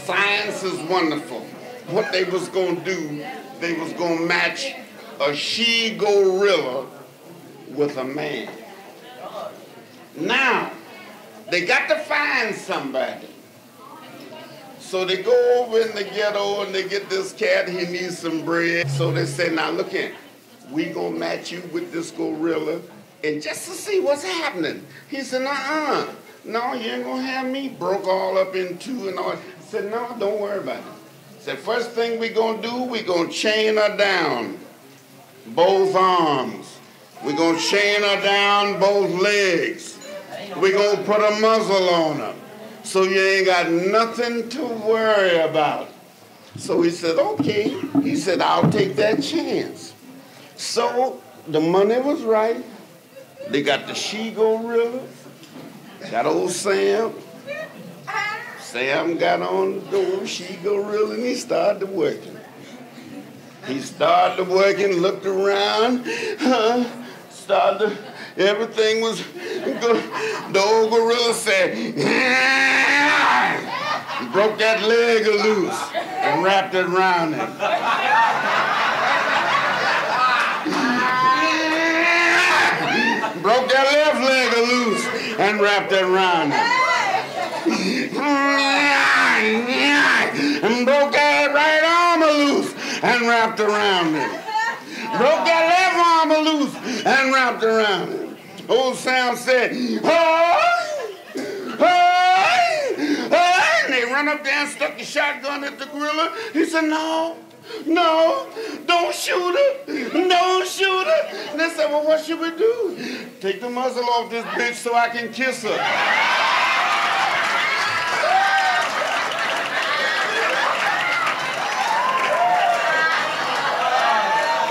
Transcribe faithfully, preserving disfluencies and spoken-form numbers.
Science is wonderful. What they was gonna do, they was gonna match a she-gorilla with a man. Now, they got to find somebody. So they go over in the ghetto and they get this cat, he needs some bread. So they say, now look here, we gonna match you with this gorilla and just to see what's happening. He said, uh-uh, no, you ain't gonna have me broke all up in two and all. I said, no, don't worry about it. I said, first thing we gonna do, we gonna chain her down, both arms. We gonna chain her down, both legs. We gonna put a muzzle on her. So you ain't got nothing to worry about. So he said, okay. He said, I'll take that chance. So the money was right. They got the she-gorilla, got old Sam. Sam got on the old she-gorilla and he started working. He started working, looked around, uh, started, everything was good. The old gorilla said, broke that leg loose and wrapped it around him. Broke that left leg loose and wrapped it around him. And broke that right arm loose and wrapped around him. Broke that left arm loose and wrapped around him. Old Sam said, "Hey, hey, hey!" And they run up there and stuck the shotgun at the gorilla. He said, "No, no, don't shoot her, don't shoot her." And they said, "Well, what should we do?" "Take the muzzle off this bitch so I can kiss her."